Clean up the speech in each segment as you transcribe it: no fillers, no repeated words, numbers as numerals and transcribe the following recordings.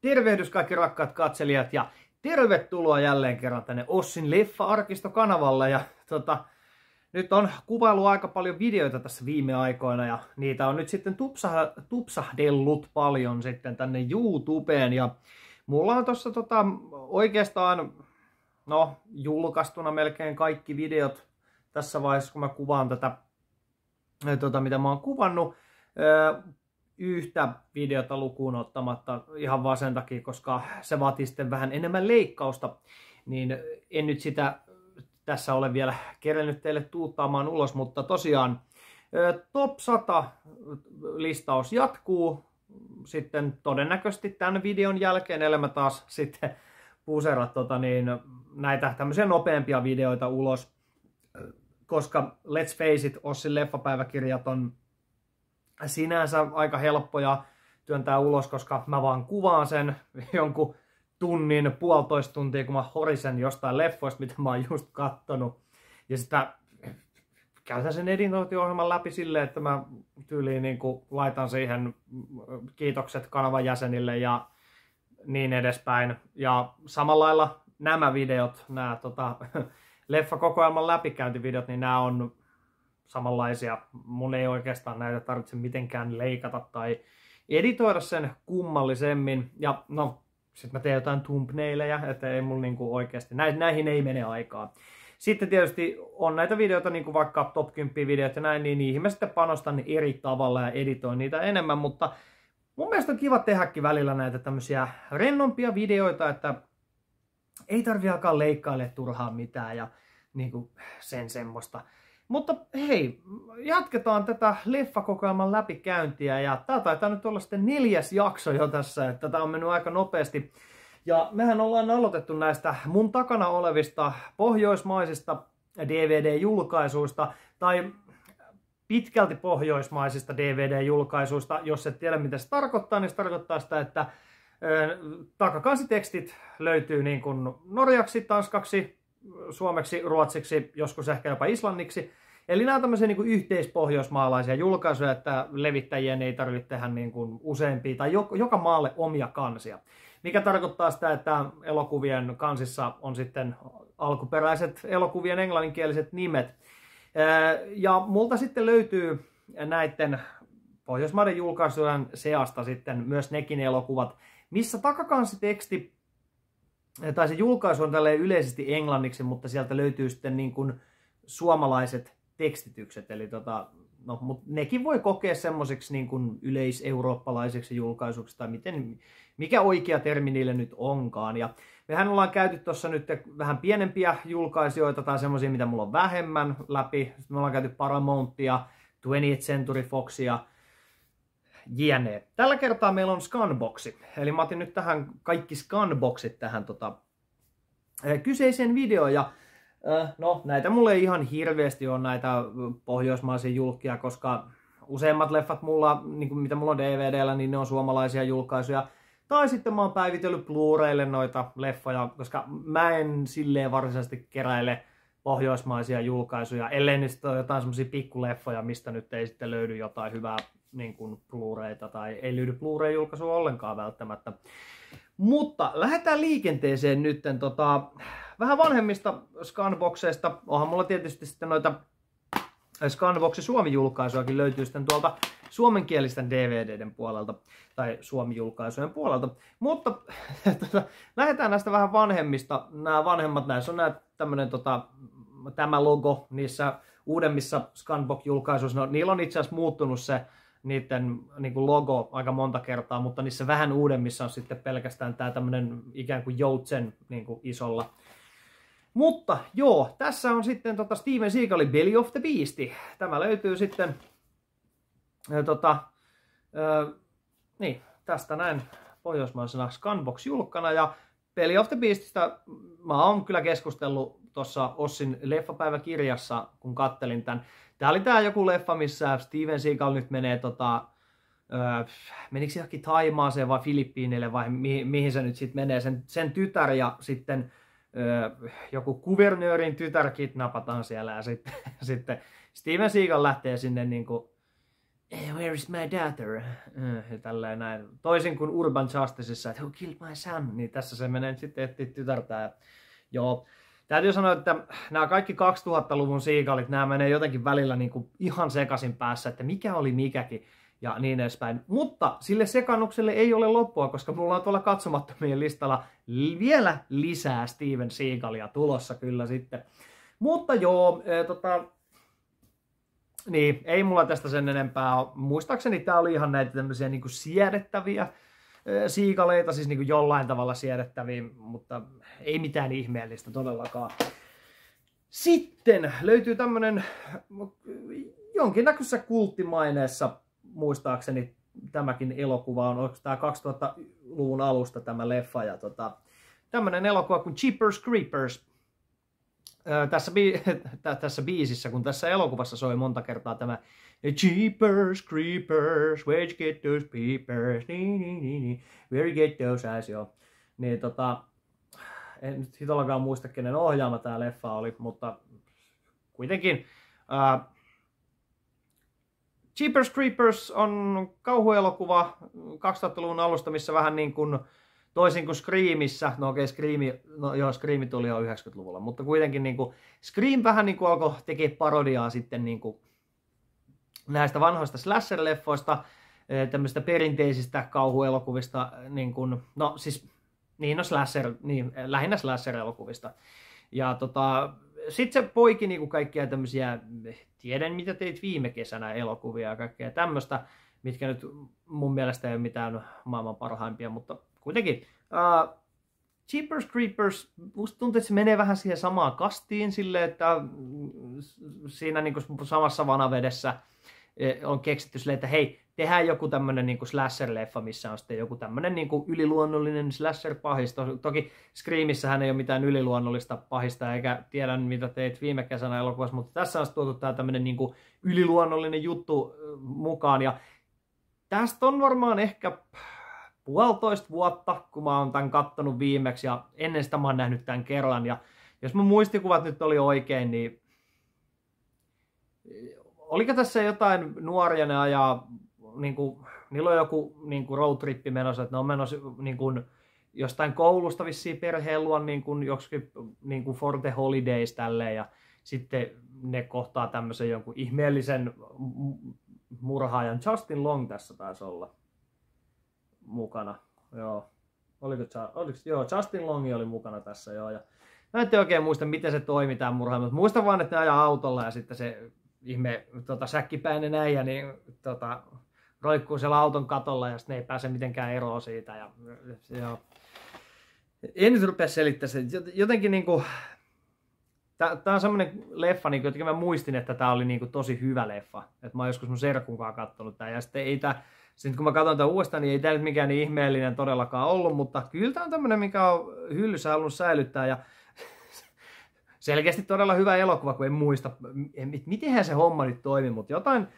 Tervehdys kaikki rakkaat katselijat ja tervetuloa jälleen kerran tänne Ossin Leffa-arkistokanavalle. Ja nyt on kuvailu aika paljon videoita tässä viime aikoina ja niitä on nyt sitten tupsahdellut paljon sitten tänne YouTubeen. Ja mulla on tossa oikeastaan julkaistuna melkein kaikki videot tässä vaiheessa, kun mä kuvaan tätä, mitä mä oon kuvannut. Yhtä videota lukuun ottamatta ihan vaan sen takia, koska se vaatii sitten vähän enemmän leikkausta, niin en nyt sitä tässä ole vielä kerennyt teille tuuttaamaan ulos, mutta tosiaan Top 100 listaus jatkuu sitten todennäköisesti tämän videon jälkeen, ellei mä taas sitten puserat näitä tämmöisiä nopeampia videoita ulos, koska let's face it, Ossin leffapäiväkirjat on sinänsä aika helppoja työntää ulos, koska mä vaan kuvaan sen jonkun tunnin, puolitoista tuntia, kun mä horisen jostain leffoista, mitä mä oon just kattonut. Ja sitä käytän sen editointiohjelman läpi silleen, että mä tyyliin niin laitan siihen kiitokset kanavan jäsenille ja niin edespäin. Ja samalla lailla nämä videot, nämä leffakokoelman läpikäyntivideot, niin nämä on samanlaisia. Mun ei oikeastaan näitä tarvitse mitenkään leikata tai editoida sen kummallisemmin. Ja sit mä teen jotain thumbnaileja, että ei mulla oikeasti, näihin ei mene aikaa. Sitten tietysti on näitä videoita, niin kuin vaikka Top 10 videot ja näin, niin niihin mä sitten panostan eri tavalla ja editoin niitä enemmän, mutta mun mielestä on kiva tehdäkin välillä näitä tämmöisiä rennompia videoita, että ei tarvi alkaa leikkailemaan turhaan mitään ja sen semmoista. Mutta hei, jatketaan tätä leffakokoelman läpikäyntiä ja tää taitaa nyt olla sitten 4. jakso jo tässä, että tää on mennyt aika nopeasti. Ja mehän ollaan aloitettu näistä mun takana olevista pohjoismaisista DVD-julkaisuista tai pitkälti pohjoismaisista DVD-julkaisuista. Jos et tiedä mitä se tarkoittaa, niin se tarkoittaa sitä, että takakansitekstit löytyy niin kuin norjaksi, tanskaksi, suomeksi, ruotsiksi, joskus ehkä jopa islanniksi. Eli nämä on tämmöisiä niin kuin yhteispohjoismaalaisia julkaisuja, että levittäjien ei tarvitse tehdä niin kuin useampia tai joka maalle omia kansia. Mikä tarkoittaa sitä, että elokuvien kansissa on sitten alkuperäiset elokuvien englanninkieliset nimet. Ja multa sitten löytyy näiden Pohjoismaiden julkaisujen seasta sitten myös nekin elokuvat, missä takakanssiteksti tai se julkaisu on tälleen yleisesti englanniksi, mutta sieltä löytyy sitten niin kuin suomalaiset tekstitykset. Eli mutta nekin voi kokea semmoisiksi niin kuin yleiseurooppalaisiksi julkaisuksi tai mikä oikea termi niille nyt onkaan. Ja mehän ollaan käyty tuossa nyt vähän pienempiä julkaisijoita tai semmoisia, mitä mulla on vähemmän läpi. Sitten me ollaan käyty Paramountia, 20th Century Foxia, jne. Tällä kertaa meillä on Scanboxi. Eli mä otin nyt tähän kaikki Scanboxit tähän kyseiseen videoon. Ja näitä mulle ei ihan hirveästi ole näitä pohjoismaisia julkkia, koska useimmat leffat mulla, mitä mulla on DVDllä, niin ne on suomalaisia julkaisuja. Tai sitten mä oon päivitellyt Blu-raylle noita leffoja, koska mä en silleen varsinaisesti keräile pohjoismaisia julkaisuja, ellei niistä ole jotain semmosia pikkuleffoja, mistä nyt ei sitten löydy jotain hyvää niin kuin Blu-rayta tai ei löydy Blu-ray-julkaisua ollenkaan välttämättä. Mutta lähdetään liikenteeseen nyt vähän vanhemmista Scanboxeista. Onhan mulla tietysti sitten noita Scanboxi Suomi-julkaisuakin löytyy sitten tuolta suomenkielisten DVDden puolelta tai Suomi-julkaisujen puolelta. Mutta lähdetään näistä vähän vanhemmista. Nämä vanhemmat, näissä on tämmönen tämä logo niissä uudemmissa Scanbox-julkaisuissa. Niillä on itse asiassa muuttunut se niiden logo aika monta kertaa, mutta niissä vähän uudemmissa on sitten pelkästään tämä tämmönen ikään kuin joutsen isolla. Mutta joo, tässä on sitten Steven Seagalin Belly of the Beast. Tämä löytyy sitten tästä näin pohjoismaisena Scanbox-julkkana. Ja Belly of the Beastistä mä oon kyllä keskustellut tuossa Ossin leffapäiväkirjassa, kun kattelin tämän. Tää oli tää joku leffa, missä Steven Seagal nyt menee menikö se johonkin Thaimaaseen vai Filippiineille vai mihin se nyt sitten menee. Sen tytär ja sitten joku kuvernöörin tytär kidnapataan siellä ja sitten Steven Seagal lähtee sinne where is my daughter? Ja tälleen näin. Toisin kuin Urban Justicessa, että who killed my son? Niin tässä se menee sitten etsiä tytärtä. Ja, joo. Täytyy sanoa, että nämä kaikki 2000-luvun siikalit, nämä menee jotenkin välillä niin kuin ihan sekaisin päässä, että mikä oli mikäkin ja niin edespäin. Mutta sille sekannukselle ei ole loppua, koska mulla on tuolla katsomattomien listalla vielä lisää Steven Seagalia tulossa kyllä sitten. Mutta joo, niin, ei mulla tästä sen enempää ole. Muistaakseni tää oli ihan näitä tämmöisiä niinku siedettäviä siikaleita, siis niinku jollain tavalla siedettäviä, mutta ei mitään ihmeellistä todellakaan. Sitten löytyy tämmönen jonkinnäköisessä kulttimaineessa, muistaakseni tämäkin elokuva on, onko tää 2000-luvun alusta tämä leffa, ja tämmönen elokuva kuin Jeepers Creepers. Tässä biisissä, kun tässä elokuvassa soi monta kertaa tämä Jeepers Creepers, where'd you get those peepers, where you get those eyes, joo. Niin en nyt hitollakaan muista, kenen ohjaama tää leffa oli, mutta kuitenkin Jeepers Creepers on kauhuelokuva 2000-luvun alusta, missä vähän niin kuin toisin kuin Screamissä, no okei, Scream tuli jo 90-luvulla, mutta kuitenkin niin kuin Scream vähän niin kuin alkoi tekemään parodiaa sitten niin kuin näistä vanhoista slasher-leffoista, tämmöistä perinteisistä kauhuelokuvista, niin kuin, no siis, niin, no slasher, niin, lähinnä slasher-elokuvista. Ja sitten se poiki niin kuin kaikkia tämmöisiä, tiedän mitä teit viime kesänä elokuvia ja kaikkea tämmöistä, mitkä nyt mun mielestä ei ole mitään maailman parhaimpia, mutta kuitenkin. Jeepers Creepers, musta tuntuu, että se menee vähän siihen samaan kastiin silleen, että siinä niin kuin samassa vanavedessä on keksitty silleen, että hei, tehdään joku tämmönen niin kuin slasher-leffa, missä on sitten joku tämmönen niin kuin yliluonnollinen slasher-pahista. Toki Screamissähän ei ole mitään yliluonnollista pahista, eikä tiedä mitä teit viime kesänä elokuvassa, mutta tässä on tuotu tää tämmönen niin kuin yliluonnollinen juttu mukaan, ja tästä on varmaan ehkä 1,5 vuotta, kun mä oon tämän kattonut viimeksi, ja ennen sitä mä oon nähnyt tämän kerran, ja jos mun muistikuvat nyt oli oikein, niin oliko tässä jotain nuoria, ne ajaa, niinku, niillä on joku niinku roadtrippi menossa, että ne on menossa niinku, jostain koulusta vissiin perheen luon niinku, joksikin niinku for the holidays tälleen, ja sitten ne kohtaa tämmöisen jonkun ihmeellisen murhaajan. Justin Long tässä taisi olla mukana. Joo. Joo, Justin Longi oli mukana tässä, joo. Ja mä en oikein muista, miten se toimi tämä murha, mutta muistan vaan, että ne ajaa autolla ja sitten se ihme säkkipäinen äijä niin, roikkuu siellä auton katolla ja sitten ne ei pääse mitenkään eroon siitä. Ja, en nyt rupea selittämään se. Jotenkin niinku, tää on semmonen leffa, niin jotenkin mä muistin, että tää oli niinku tosi hyvä leffa. Että mä oon joskus mun serkkunkaan kattonut tää. Ja sitten ei tää, kun mä katson tää uudestaan, niin ei tää nyt mikään niin ihmeellinen todellakaan ollut, mutta kyllä tää on tämmönen, mikä on hyllyssä halunnut säilyttää. Ja selkeästi todella hyvä elokuva, kun en muista, mitenhän se homma nyt toimi, mutta jotain.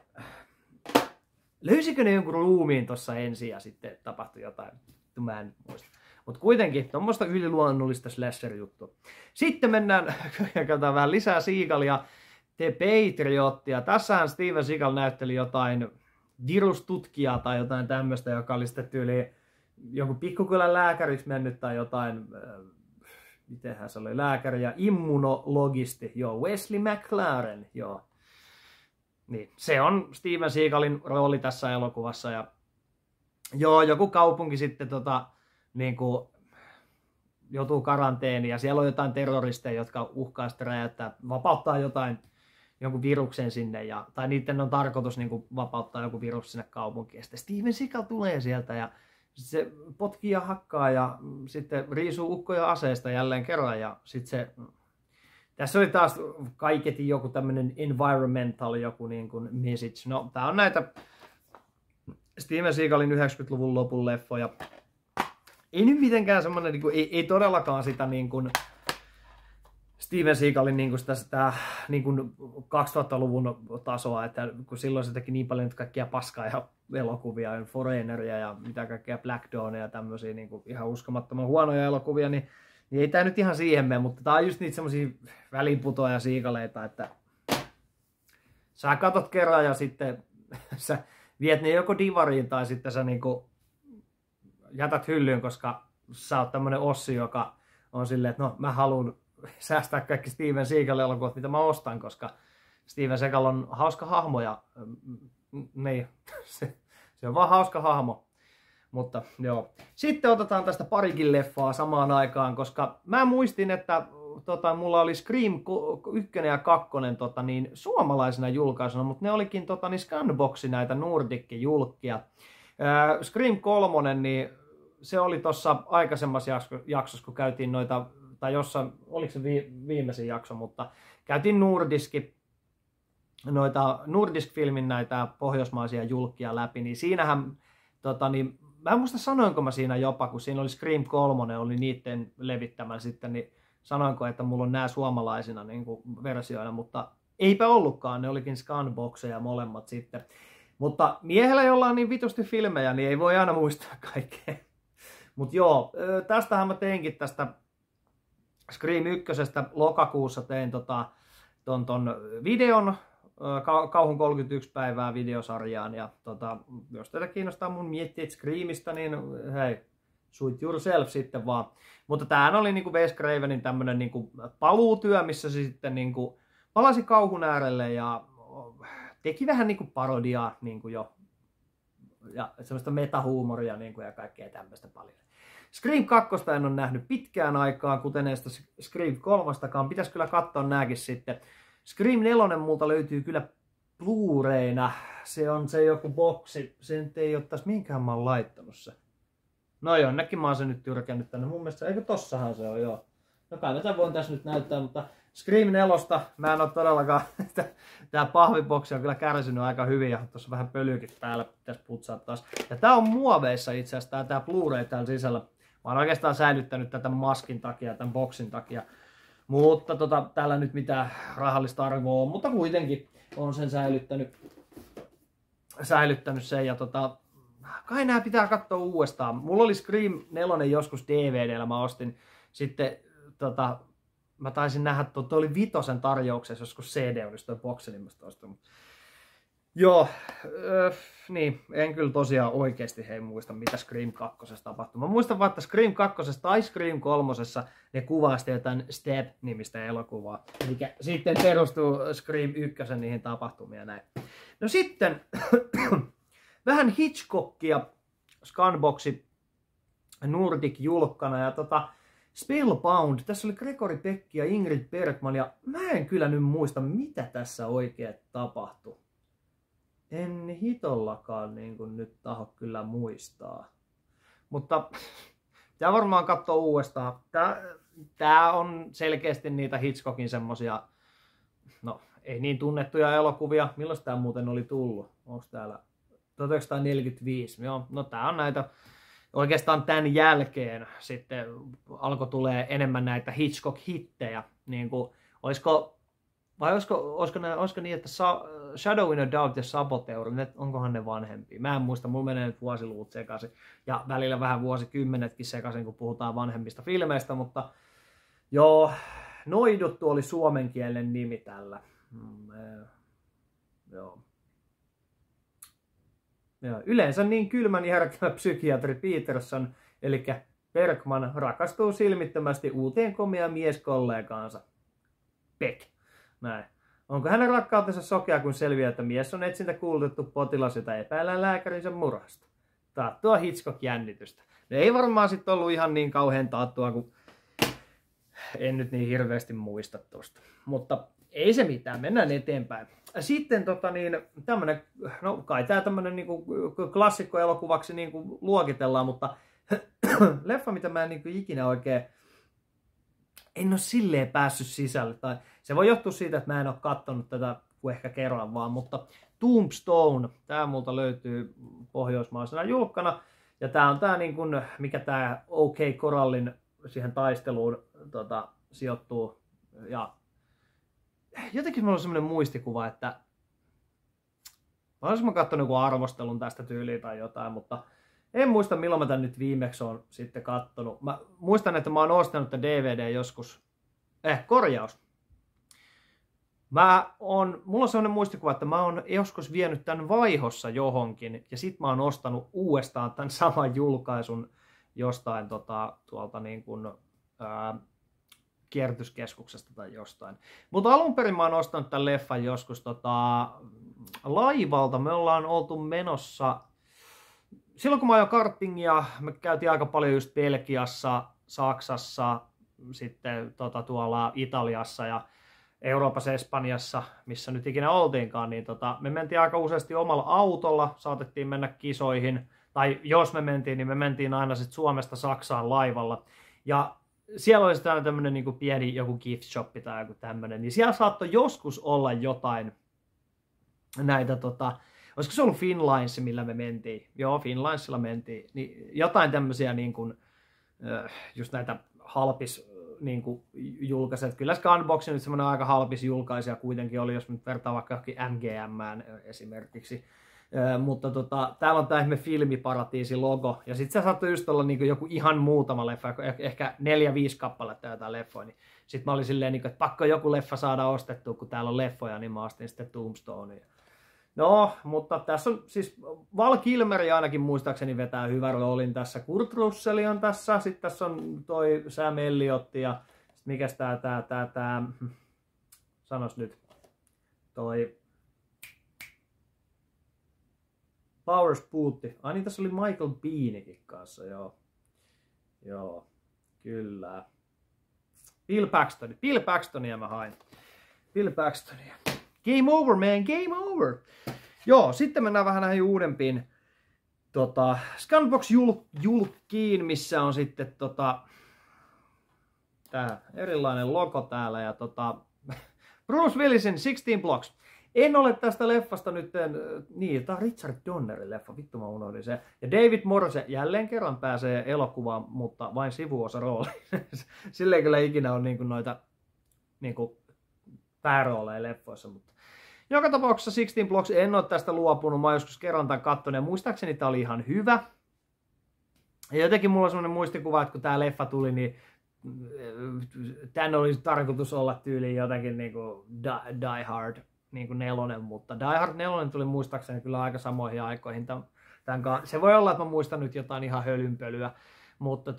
Löysikö ne jonkun ruumiin tuossa ensin ja sitten tapahtui jotain? Mä en muista. Mutta kuitenkin, tuommoista yliluonnollista slasher-juttua. Sitten mennään, katsotaan vähän lisää Seagalia, The Patriotia. Tässähän Steven Seagal näytteli jotain virustutkijaa tai jotain tämmöistä, joka oli sitten tyyliin jonkun pikkukylän lääkäriksi mennyt tai jotain, mitenhän se oli, lääkäri ja immunologisti, joo, Wesley McLaren, joo. Niin, se on Steven Seagalin rooli tässä elokuvassa ja joo, joku kaupunki sitten niin kuin joutuu karanteeniin ja siellä on jotain terroristeja, jotka uhkaa sitten räjäyttää, vapauttaa jonkun viruksen sinne, tai niiden on tarkoitus niin kuin vapauttaa joku virus sinne kaupunkiin. Ja sitten Steven Seagal tulee sieltä ja se potkii ja hakkaa ja sitten riisuu ukkoja aseesta jälleen kerran ja sitten se. Tässä oli taas kaiketi joku tämmönen environmental joku niin kuin message. No, tää on näitä Steven Seagalin 90-luvun lopun leffoja. Ei nyt mitenkään semmonen, niin kuin, ei todellakaan sitä niin kuin Steven Seagalin niin kuin sitä niin kuin 2000-luvun tasoa, että kun silloin se teki niin paljon kaikkia paskaa ja elokuvia, Foreigneria ja mitä kaikkea Black Dawnia ja tämmöisiä niin kuin ihan uskomattoman huonoja elokuvia, niin ei tää nyt ihan siihen mene, mutta tää on just niitä semmosia väliinputoja siikaleita, että sä katot kerran ja sitten sä viet ne joko divariin tai sitten sä niinku jätät hyllyyn, koska sä oot tämmönen Ossi, joka on silleen, että no mä haluan säästää kaikki Steven Seagal-elokuvat, mitä mä ostan, koska Steven Seagal on hauska hahmo ja niin, se on vaan hauska hahmo. Mutta joo. Sitten otetaan tästä parikin leffaa samaan aikaan, koska mä muistin, että mulla oli Scream 1 ja 2 suomalaisena julkaisuna, mutta ne olikin Scanboxi näitä Nordic-julkkia. Scream 3, niin se oli tuossa aikaisemmassa jaksossa, kun käytiin noita, tai jossain, oliko se viimeisin jakso, mutta käytiin Nordisk-filmin näitä pohjoismaisia julkkia läpi, niin siinähän, mä en muista sanoinko mä siinä jopa, kun siinä oli Scream 3, oli niiden levittämän sitten, niin sanoinko, että mulla on nämä suomalaisina niin kuin versioina, mutta eipä ollutkaan, ne olikin Scanboxeja molemmat sitten. Mutta miehellä, jolla on niin vitusti filmejä, niin ei voi aina muistaa kaikkea. Mutta joo, tästähän mä teinkin tästä Scream 1. Lokakuussa tein ton videon, Kauhun 31 päivää videosarjaan. Ja jos teitä kiinnostaa mun miettiä Screamista, niin hei, suit yourself sitten vaan. Mutta tämähän oli niinku Wes Cravenin tämmönen niinku paluutyö, missä se sitten niinku palasi kauhun äärelle ja teki vähän niinku parodiaa niinku jo. Ja semmoista metahuumoria niinku ja kaikkea tämmöistä paljon. Scream 2 en ole nähnyt pitkään aikaan, kuten edes Scream 3:stakaan. Pitäisi kyllä katsoa nääkin sitten. Scream 4 multa löytyy kyllä Blu-rayna. Se on se joku boksi. Se nyt ei ole tässä mihinkään mä oon laittanut se. No jonnekin mä oon se nyt tyrkännyt tänne. Mun mielestä, eikö tossahan se on, joo. No kai mä voin tässä nyt näyttää, mutta Scream 4, mä en oo todellakaan, tää pahviboksi on kyllä kärsinyt aika hyvin ja tossa vähän pölyäkin päällä, pitäisi putsaa taas. Ja tää on muoveissa itse asiassa, tää Blu-ray täällä sisällä. Mä oon oikeastaan säilyttänyt tätä maskin takia, tämän boksin takia. Mutta täällä nyt mitään rahallista arvoa on, mutta kuitenkin on sen säilyttänyt sen ja kai nää pitää katsoa uudestaan. Mulla oli Scream 4 joskus DVD:llä, mä ostin sitten mä taisin nähdä, että oli Vitosen tarjouksessa joskus CD, olisi toi boksi, niin mä ostin. Joo, niin, en kyllä tosiaan oikeasti muista, mitä Scream 2 tapahtui. Mä muistan vaan, että Scream 2 tai Scream 3 ne kuvasti jotain Step-nimistä elokuvaa, mikä sitten perustuu Scream 1 niihin tapahtumiin ja näin. No sitten vähän Hitchcockia Scanboxi Nordic-julkkana ja Spellbound. Tässä oli Gregory Peck ja Ingrid Bergman ja mä en kyllä nyt muista, mitä tässä oikein tapahtui. En hitollakaan niin kuin nyt taho kyllä muistaa. Mutta tää varmaan katsoo uudestaan. Tää on selkeästi niitä Hitchcockin semmosia, no ei niin tunnettuja elokuvia. Milloin tää muuten oli tullut? Onks täällä 1945? Joo, no tää on näitä. Oikeastaan tämän jälkeen sitten alkoi tulee enemmän näitä Hitchcock-hittejä. Niin kuin, olisiko niin, että Shadow in a Doubt ja Saboteur, onkohan ne vanhempia? Mä en muista, mulla menee nyt vuosiluvut sekaisin. Ja välillä vähän vuosikymmenetkin sekaisin, kun puhutaan vanhemmista filmeistä, mutta joo, Noiduttu oli suomenkielinen nimi tällä. Joo. Ja yleensä niin kylmän järkevä psykiatri Peterson, eli Bergman, rakastuu silmittömästi uuteen komea mieskollegaansa. Peck. Näin. Onko hänen rakkautensa sokea, kun selviää, että mies on etsintä kuulutettu potilas, jota epäillään lääkärinsä murhasta? Taattua Hitchcock-jännitystä. Ne ei varmaan sitten ollut ihan niin kauhean taattua, kun en nyt niin hirveästi muista tuosta. Mutta ei se mitään, mennään eteenpäin. Sitten tämmönen, no kai tää tämmönen niinku klassikkoelokuvaksi niinku luokitellaan, mutta leffa, mitä mä en niinku ikinä oikein, en ole silleen päässyt sisälle. Tai se voi johtua siitä, että mä en ole katsonut tätä kuin ehkä kerran vaan, mutta Tombstone, tää multa löytyy pohjoismaisena julkkana. Ja tää on tää niinku, mikä tää OK Corallin siihen taisteluun sijoittuu. Ja jotenkin mulla on semmoinen muistikuva, että olisin mä katsonut joku arvostelun tästä tyyliin tai jotain, mutta en muista milloin mä tän nyt viimeksi on sitten kattonut. Mä muistan, että mä oon ostanut tämän DVD joskus. Korjaus. Mulla on sellainen muistikuva, että mä oon joskus vienyt tämän vaihossa johonkin, ja sit mä oon ostanut uudestaan tämän saman julkaisun jostain tuolta niin kuin, kierrätyskeskuksesta tai jostain. Mutta alun perin mä oon ostanut tämän leffan joskus laivalta. Me ollaan oltu menossa, silloin kun mä ajoin kartingia, me käytiin aika paljon just Belgiassa, Saksassa, sitten tuolla Italiassa ja Euroopassa, Espanjassa, missä nyt ikinä oltiinkaan, niin me mentiin aika useasti omalla autolla, saatettiin mennä kisoihin, tai jos me mentiin, niin me mentiin aina sitten Suomesta Saksaan laivalla. Ja siellä oli sitten aina tämmöinen niin kuin pieni joku gift shop tai joku tämmöinen, niin siellä saattoi joskus olla jotain näitä, olisiko se ollut Finnlines, millä me mentiin? Joo, Finnlinesilla mentiin. Niin jotain tämmöisiä niin kuin, just näitä halpis niin kuin julkaiset. Kyllä Scanbox nyt semmoinen aika halpis julkaisija kuitenkin oli, jos nyt vertaa vaikka johonkin MGM:ään esimerkiksi. Mutta täällä on tämä ihme Filmiparatiisi-logo, ja sitten se saattoi just olla niinku joku ihan muutama leffa, ehkä 4-5 kappaletta jotain leffoja, niin sitten mä olin silleen, että pakko joku leffa saada ostettua, kun täällä on leffoja, niin mä ostin sitten Tombstonea. No, mutta tässä on siis Val Kilmer ainakin muistaakseni vetää hyvän roolin tässä, Kurt Russell on tässä, sitten tässä on toi Sam Elliott ja mikäs tää, sanos nyt, toi Powers Boothi. Ai niin, tässä oli Michael Biehnikin kanssa, joo. Joo, kyllä. Bill Paxtonia mä hain. Bill Paxtonia. Game over, man, game over. Joo, sitten mennään vähän näihin uudempiin Scanbox-julkkiin, missä on sitten tää erilainen logo täällä ja Bruce Willisin 16 Blocks. En ole tästä leffasta nyt, niin, tämä on Richard Donnerin leffa, vittu mä unohdin se. Ja David Morse jälleen kerran pääsee elokuvaan, mutta vain sivuosa rooli. Sillä ei kyllä ikinä ole niinku noita niinku päärooleja leffoissa, mutta joka tapauksessa 16 Blocks en ole tästä luopunut, mä oon joskus kerran tämän kattonut ja muistaakseni tää oli ihan hyvä. Ja jotenkin mulla on semmoinen muistikuva, että kun tää leffa tuli, niin tän olisi tarkoitus olla tyyliin jotenkin niinku Die Hard niin kuin 4, mutta Die Hard 4 tuli muistaakseni kyllä aika samoihin aikoihin. Se voi olla, että mä muistan nyt jotain ihan hölynpölyä, mutta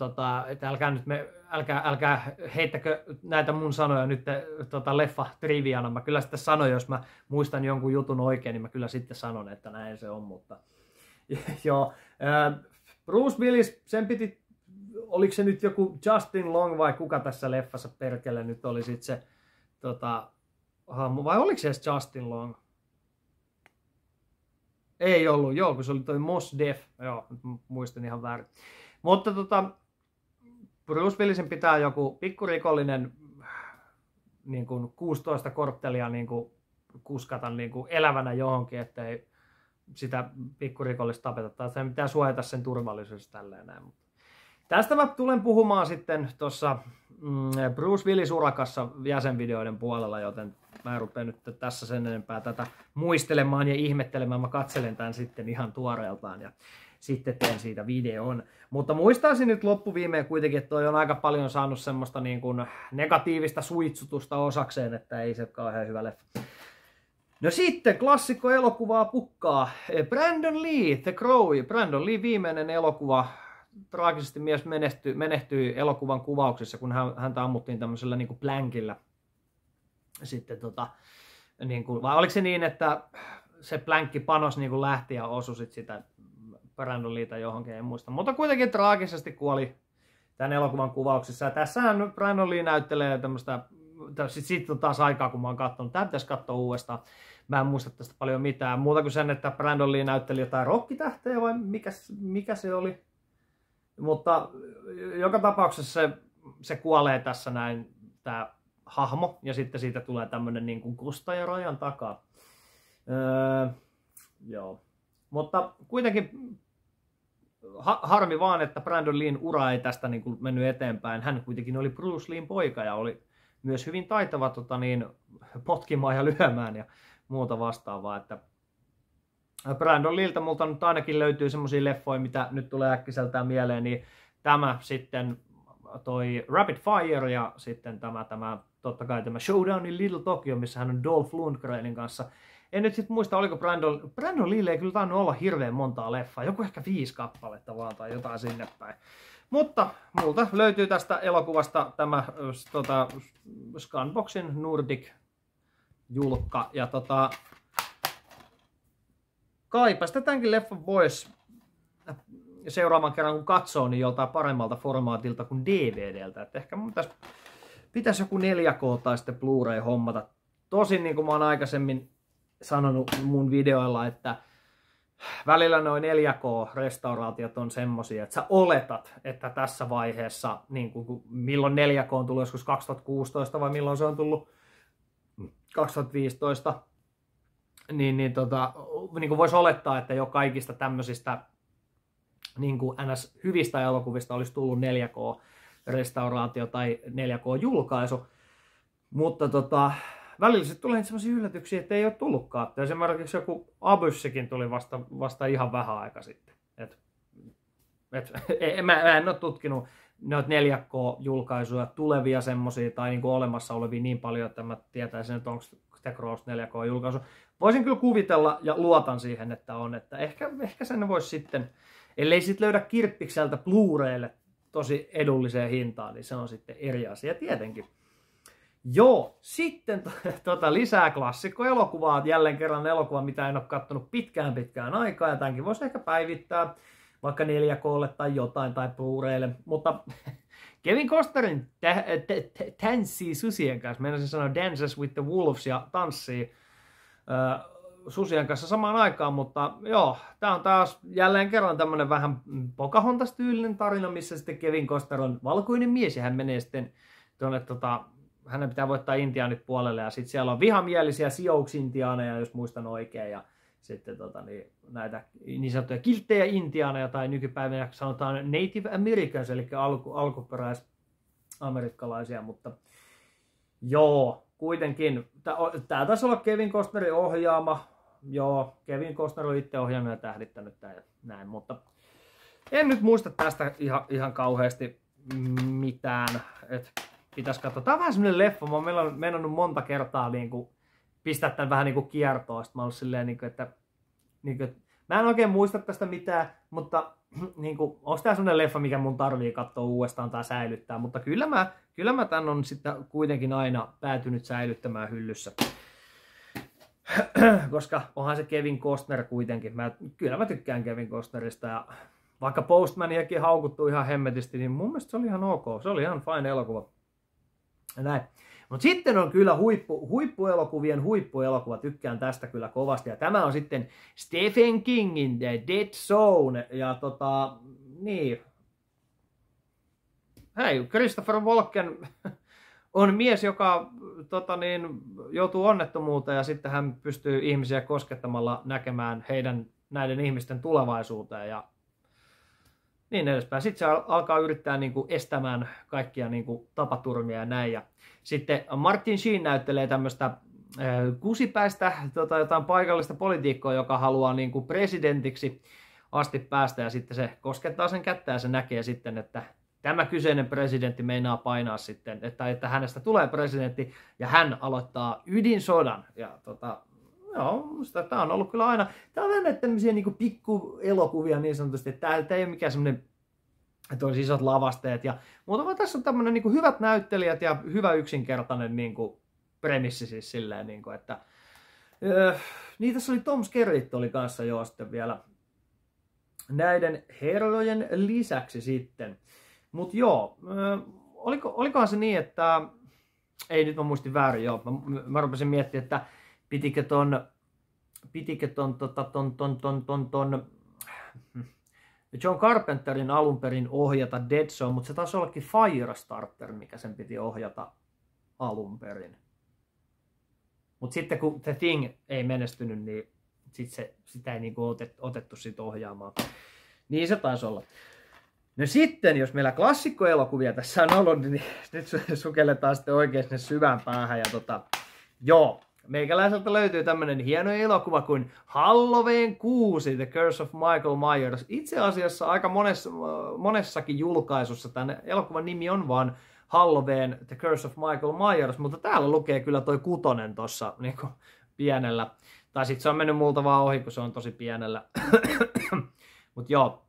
älkää heittäkö näitä mun sanoja nyt leffa triviana. Mä kyllä sitten sanon, jos mä muistan jonkun jutun oikein, niin mä kyllä sitten sanon, että näin se on, mutta joo. Bruce Willis, sen piti, oliko se nyt joku Justin Long vai kuka tässä leffassa perkele nyt oli sitten se vai oliko se edes Justin Long? Ei ollut, joo, kun se oli toi Mos Def. Joo, muistin ihan väärin. Mutta Bruce Willisin pitää joku pikkurikollinen niin kuin 16 korttelia niin kuin kuskata niin kuin elävänä johonkin, ettei sitä pikkurikollista tapeta. Tai sen pitää suojata sen turvallisuus tälleen näin. Tästä mä tulen puhumaan sitten tuossa Bruce Willis-urakassa jäsenvideoiden puolella, joten mä en rupea nyt tässä sen enempää tätä muistelemaan ja ihmettelemään. Mä katselen tämän sitten ihan tuoreeltaan ja sitten teen siitä videon. Mutta muistaisin nyt loppuviimeen kuitenkin, että toi on aika paljon saanut semmoista niin kuin negatiivista suitsutusta osakseen, että ei se kauhean hyvä leffa. No sitten klassikko elokuvaa pukkaa. Brandon Lee, The Crow. Brandon Lee viimeinen elokuva. Traagisesti mies menehtyi elokuvan kuvauksissa, kun häntä ammuttiin tämmöisellä niin kuin plankilla. Sitten niin kuin, vai oliko se niin, että se plankki panos niin kuin lähti ja osui sitä Brandon Leeta johonkin, en muista. Mutta kuitenkin traagisesti kuoli tämän elokuvan kuvauksissa. Ja tässähän Brandon Lee näyttelee tämmöistä, sitten on taas aikaa, kun mä oon katsonut. Tämä pitäisi katsoa uudestaan. Mä en muista tästä paljon mitään. Muuta kuin sen, että Brandon Lee näytteli jotain rokkitähteä vai mikä se oli. Mutta joka tapauksessa se kuolee tässä näin, tämä hahmo, ja sitten siitä tulee tämmöinen niin kuin kustaja rajan takaa. Joo. Mutta kuitenkin harmi vaan, että Brandon Leen ura ei tästä niin kuin mennyt eteenpäin. Hän kuitenkin oli Bruce Leen poika ja oli myös hyvin taitava potkimaan ja lyömään ja muuta vastaavaa. Että Brandon Leeltä multa nyt ainakin löytyy semmosia leffoja, mitä nyt tulee äkkiseltään mieleen, niin tämä sitten toi Rapid Fire ja sitten tämä totta kai tämä Showdown in Little Tokyo, missä hän on Dolph Lundgrenin kanssa. En nyt sitten muista, oliko Brandon Leelle ei kyllä tainnut olla hirveän montaa leffaa, joku ehkä 5 kappaletta vaan tai jotain sinne päin. Mutta multa löytyy tästä elokuvasta tämä Scanboxin Nordic julkka ja kaipa sitä tämänkin leffan voisi seuraavan kerran kun katsoo, niin joltain paremmalta formaatilta kuin DVDltä. Että ehkä pitäisi joku 4K tai sitten Blu-ray hommata. Tosin niin kuin mä oon aikaisemmin sanonut mun videoilla, että välillä noin 4K-restauraatiot on semmosia, että sä oletat, että tässä vaiheessa, niin kuin, milloin 4K on tullut joskus 2016 vai milloin se on tullut 2015, niin kuin voisi olettaa, että jo kaikista tämmöisistä niin kuin NS hyvistä elokuvista olisi tullut 4K-restauraatio tai 4K-julkaisu, mutta välillä sitten tulee sellaisia yllätyksiä, että ei ole tullutkaan. Esimerkiksi joku Abyssikin tuli vasta ihan vähän aika sitten. Mä en ole tutkinut noita 4K-julkaisuja tulevia semmosia tai niinku olemassa olevia niin paljon, että mä tietäisin, että onko The Cross 4K-julkaisu. Voisin kyllä kuvitella ja luotan siihen, että on. Että ehkä sen voisi sitten, ellei sitten löydä kirppikseltä Blu-raylle tosi edulliseen hintaan, niin se on sitten eri asia tietenkin. Joo, sitten lisää klassikkoelokuvaa, jälleen kerran elokuva, mitä en ole katsonut pitkään aikaa, ja tämänkin voisi ehkä päivittää vaikka 4K:lle tai jotain, tai Blu-raylle, mutta Kevin Costnerin tanssii susien kanssa, meinasin sanoa Dances with the Wolves, ja tanssii susien kanssa samaan aikaan, mutta joo, tää on taas jälleen kerran tämmönen vähän Pocahontas-tyylinen tarina, missä sitten Kevin Costner on valkoinen mies, ja hän menee sitten tuonne hänen pitää voittaa intiaanit puolelle, ja sitten siellä on vihamielisiä Sioux-intiaaneja, jos muistan oikein, ja sitten näitä niin sanottuja kilttejä intiaaneja, tai nykypäivänä sanotaan Native Americans, eli alkuperäisamerikkalaisia, mutta joo, kuitenkin, tää taisi olla Kevin Costnerin ohjaama, joo, Kevin Costner on itse ohjannut ja tähdittänyt tämän ja näin, mutta en nyt muista tästä ihan kauheasti mitään, että pitäisi katsoa. Tämä on vähän semmoinen leffa, mä oon mennyt monta kertaa niin kuin, pistää tämän vähän niin kuin kiertoon. Sitten mä oon ollut silleen, niin kuin, että mä en oikein muista tästä mitään, mutta niin kuin, onko tämä semmoinen leffa, mikä mun tarvii katsoa uudestaan tai säilyttää. Mutta kyllä mä tän on sitten kuitenkin aina päätynyt säilyttämään hyllyssä. Koska onhan se Kevin Costner kuitenkin. Kyllä mä tykkään Kevin Costnerista ja vaikka Postmaniakin haukuttuu ihan hemmetisti, niin mun mielestä se oli ihan ok. Se oli ihan fine elokuva. Näin. Mutta sitten on kyllä huippuelokuvien huippuelokuva, tykkään tästä kyllä kovasti. Ja tämä on sitten Stephen Kingin The Dead Zone. Ja niin. Hei, Christopher Walken on mies, joka joutuu onnettomuuteen ja sitten hän pystyy ihmisiä koskettamalla näkemään näiden ihmisten tulevaisuuteen ja niin edespäin. Sitten se alkaa yrittää niinku estämään kaikkia niinku tapaturmia ja näin. Ja sitten Martin Sheen näyttelee tämmöistä kusipäistä jotain paikallista poliitikkoa, joka haluaa niinku presidentiksi asti päästä. Ja sitten se koskettaa sen kättä ja se näkee sitten, että tämä kyseinen presidentti meinaa painaa sitten, että hänestä tulee presidentti ja hän aloittaa ydinsodan. Ja joo, tämä on ollut kyllä aina. Tämä on vähän tämmöisiä niin pikkuelokuvia niin sanotusti, että tämä ei ole mikään semmoinen, että olisi isot lavasteet. Mutta tässä on tämmöinen niin hyvät näyttelijät ja hyvä yksinkertainen niin premissi siis silleen, niin kuin, että niin tässä oli Tom Skerritt oli kanssa jo sitten vielä näiden herrojen lisäksi sitten. Mutta joo, olikohan se niin, että ei nyt mä muistin väärin, joo, mä rupesin miettimään, että pitikö John Carpenterin alun perin ohjata Dead Zone, mutta se taisi ollakin Firestarter, mikä sen piti ohjata alun perin. Mutta sitten kun The Thing ei menestynyt, niin sitä ei niinku otettu sit ohjaamaan. Niin se taisi olla. No sitten, jos meillä klassikkoelokuvia tässä on ollut, niin nyt sukelletaan sitten oikein sinne syvään päähän. Ja joo, meikäläiseltä löytyy tämmönen hieno elokuva kuin Halloween 6, The Curse of Michael Myers. Itse asiassa aika monessakin julkaisussa tämän elokuvan nimi on vaan Halloween, The Curse of Michael Myers, mutta täällä lukee kyllä toi 6 tossa niinku pienellä. Tai sit se on mennyt multa vaan ohi, kun se on tosi pienellä. Mut joo.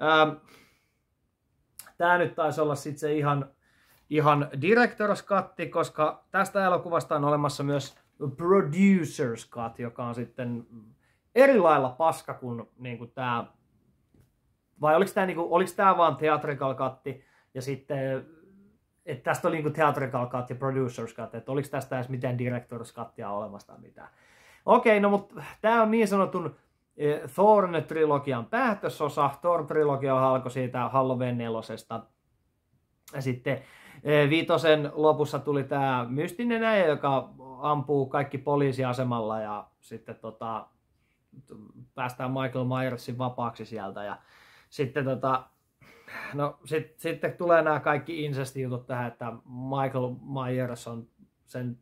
Tää nyt taisi olla sit se ihan Director's Cut, koska tästä elokuvasta on olemassa myös Producer's Cut, joka on sitten eri lailla paska kuin niinku tää. Vai oliko tää vaan Theatrical Cut ja sitten että tästä oli niinku Theatrical Cut ja Producer's Cut, että oliko tästä edes mitään Director's Cutia olemassa tai mitään. Okei, no mutta tää on niin sanotun Thorn-trilogian päätösosa. Thorn-trilogia alkoi siitä Halloween 4. Ja sitten 5 lopussa tuli tää mystinen äijä, joka ampuu kaikki poliisiasemalla ja sitten päästään Michael Myersin vapaaksi sieltä. Ja sitten no sitten tulee nämä kaikki incest-jutut tähän, että Michael Myers on sen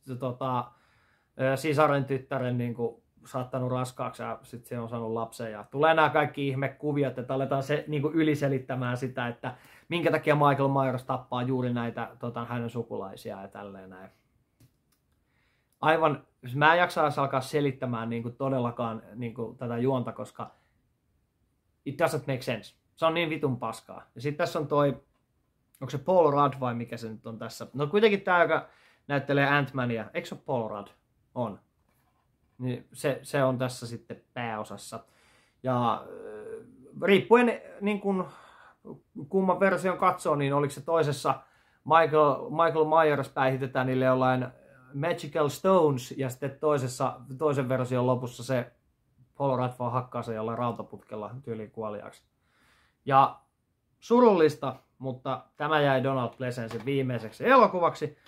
sisaren tyttären niin kuin saattanut raskaaksi ja sitten se on saanut lapsen. Ja tulee nämä kaikki ihmekuviot, että aletaan niin kuin yliselittämään sitä, että minkä takia Michael Myers tappaa juuri näitä hänen sukulaisia ja tälleen näin. Aivan, mä en jaksa alkaa selittämään niin kuin todellakaan niin kuin tätä juonta, koska it doesn't make sense. Se on niin vitun paskaa. Ja sitten tässä on onko se Paul Rudd vai mikä se nyt on tässä? No kuitenkin tää, joka näyttelee Ant-Mania. Eikö se ole Paul Rudd? On. Niin se on tässä sitten pääosassa. Ja riippuen niin kun kumman version katsoo, niin oliko se toisessa Michael Myers päihitetään niille jollain Magical Stones, ja sitten toisen version lopussa se Paul Rudd vaan hakkaa se jollain rautaputkella tyyliin kuoliaaksi. Ja surullista, mutta tämä jäi Donald Pleasencen viimeiseksi elokuvaksi.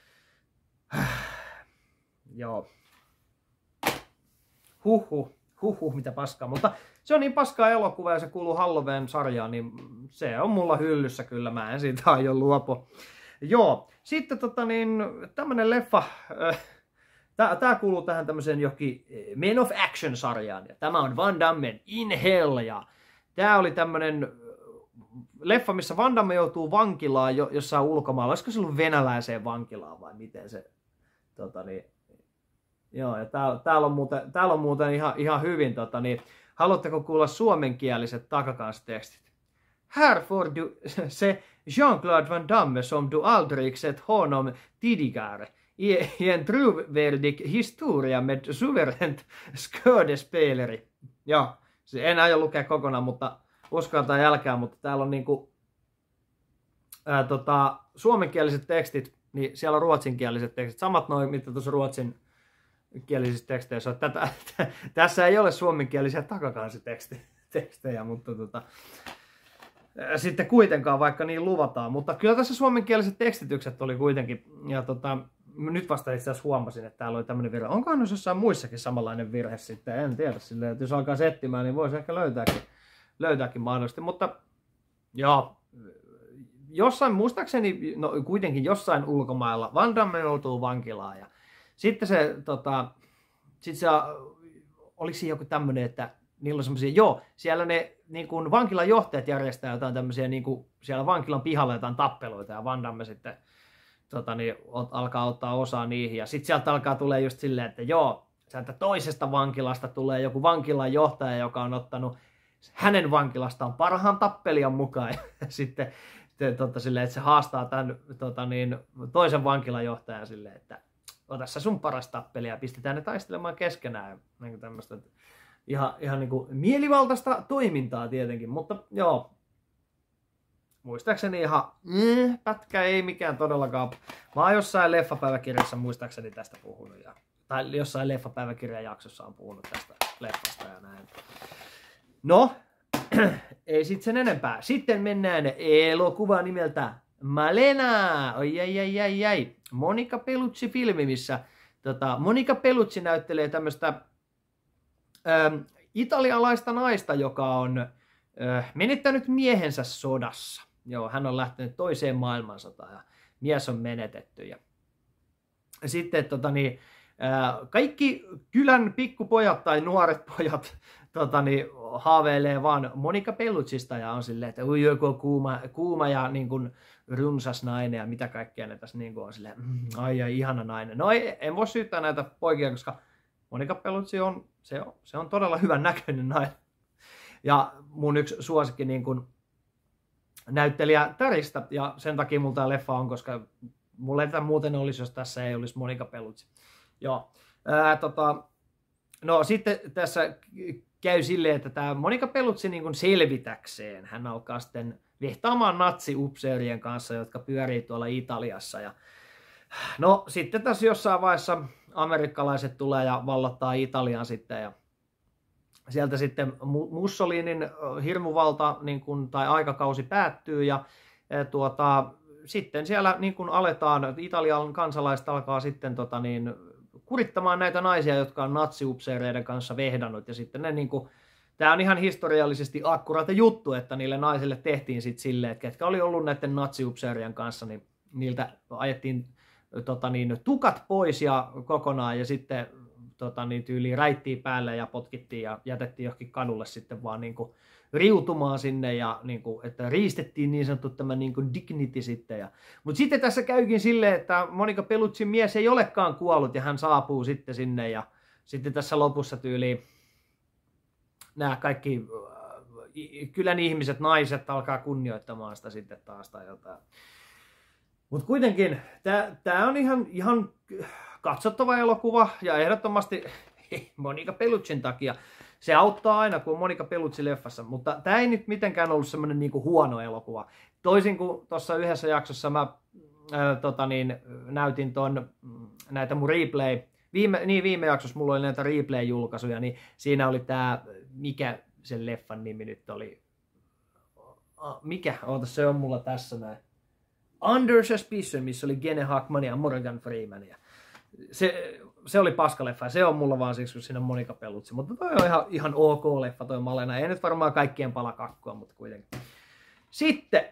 Joo. Huhhuh, mitä paskaa. Mutta se on niin paskaa elokuva ja se kuuluu Halloween-sarjaan, niin se on mulla hyllyssä kyllä. Mä en siitä aio luopua. Joo, sitten tämmönen leffa. Tää kuuluu tähän tämmöiseen johonkin Men of Action-sarjaan. Ja tämä on Van Dammen In Hell. Ja tää oli tämmönen leffa, missä Van Damme joutuu vankilaan jossain ulkomailla. Olisiko se ollut venäläiseen vankilaan vai miten se... Joo, ja täällä on muuten ihan hyvin, haluatteko kuulla suomenkieliset takakansitekstit? Här får du se Jean-Claude Van Damme som du aldrig sett honom tidigare i en trovärdig historia med suveränt skådespeleri. Joo, en aio lukea kokonaan, mutta uskaltaa jälkeen, mutta täällä on niinku suomenkieliset tekstit, niin siellä on ruotsinkieliset tekstit. Samat noin, mitä tuossa ruotsinkielisissä teksteissä on. Tässä ei ole suomenkielisiä takakansitekstejä, mutta sitten kuitenkaan, vaikka niin luvataan. Mutta kyllä tässä suomenkieliset tekstitykset oli kuitenkin. Ja nyt vasta itse asiassa huomasin, että täällä oli tämmöinen virhe. Onkohan noissa jossain muissakin samanlainen virhe sitten? En tiedä silleen, että jos alkaa settimään, niin voisi ehkä löytääkin mahdollisesti. Mutta joo, jossain muistaakseni, no kuitenkin jossain ulkomailla, Van Damme joutuu vankilaan. Ja sitten oliko siinä joku tämmöinen, että niillä on semmoisia, siellä ne niin kuin vankilan johtajat järjestää jotain tämmöisiä, niin kuin siellä vankilan pihalla jotain tappeluita, ja Van Damme sitten alkaa ottaa osaa niihin, ja sitten sieltä alkaa tulee just silleen, että sieltä toisesta vankilasta tulee joku vankilan johtaja, joka on ottanut hänen vankilastaan parhaan tappelijan mukaan, ja sitten silleen, että se haastaa tämän toisen vankilan johtajan silleen, että ota sä sun paras tappelija ja pistetään ne taistelemaan keskenään, niin tämmöistä. Ihan niin kuin mielivaltaista toimintaa tietenkin, mutta joo. Muistaakseni ihan pätkä ei mikään todellakaan. Mä oon jossain leffapäiväkirjassa muistaakseni tästä puhunut. Tai jossain leffapäiväkirjajaksossa on puhunut tästä leffasta ja näin. No, ei sit sen enempää. Sitten mennään elokuvaan nimeltä Malena. Oi. Monica Bellucci-filmi, missä Monica Bellucci näyttelee tämmöistä italialaista naista, joka on menettänyt miehensä sodassa. Joo, hän on lähtenyt toiseen maailmansotaan ja mies on menetetty. Ja sitten Kaikki kylän pikkupojat tai nuoret pojat haaveilee vaan Monica Belluccista ja on silleen, että joku kuuma ja niin kuin runsas nainen ja mitä kaikkea ne tässä niin kuin on silleen, ai ihana nainen. No en voi syyttää näitä poikia, koska Monica Bellucci se on todella hyvän näköinen nainen. Ja mun yksi suosikki niin kuin näyttelijä Täristä, ja sen takia mulla tää leffa on, koska mulla ei tätä muuten olisi, jos tässä ei olisi Monica Bellucci. Joo. No sitten tässä käy silleen, että tämä Monica Bellucci niin kuin selvitäkseen, hän alkaa sitten vehtaamaan natsiupseerien kanssa, jotka pyörii tuolla Italiassa. Ja no sitten tässä jossain vaiheessa amerikkalaiset tulee ja vallottaa Italian sitten, ja sieltä sitten Mussolinin hirmuvalta niin kuin, tai aikakausi päättyy, ja sitten siellä niin kuin aletaan, Italian kansalaiset alkaa sitten kurittamaan näitä naisia, jotka on natsiupseereiden kanssa vehdannut, ja sitten ne niin kuin, tämä on ihan historiallisesti akkuraata juttu, että niille naisille tehtiin sitten silleen, että ketkä oli ollut näiden natsiupseerien kanssa, niin niiltä ajettiin tukat pois ja kokonaan, ja sitten tyyliin räittiin päälle ja potkittiin ja jätettiin johonkin kadulle sitten vaan niin kuin riutumaan sinne, ja niin kuin, että riistettiin niin sanottu tämä niin kuin dignity sitten. Mutta sitten tässä käykin silleen, että Monica Belluccin mies ei olekaan kuollut ja hän saapuu sitten sinne, ja sitten tässä lopussa tyyliin nämä kaikki kylän ihmiset, naiset alkaa kunnioittamaan sitä sitten taas tai jotain. Mutta kuitenkin tämä on ihan katsottava elokuva, ja ehdottomasti Monica Belluccin takia se auttaa aina, kun on Monica Bellucci leffassa, mutta tämä ei nyt mitenkään ollut semmoinen niinku huono elokuva. Toisin kuin tuossa yhdessä jaksossa mä näytin näitä mun replay, viime jaksossa mulla oli näitä replay-julkaisuja, niin siinä oli tämä, mikä sen leffan nimi nyt oli, se on mulla tässä näin, Under Suspicion, missä oli Gene Hackman ja Morgan Freeman. Ja se oli paskaleffa, ja se on mulla vaan siksi, kun siinä on Monica Bellucci. Mutta toi on ihan ok leffa toi Malena. Ei nyt varmaan kaikkien pala kakkua, mutta kuitenkin. Sitten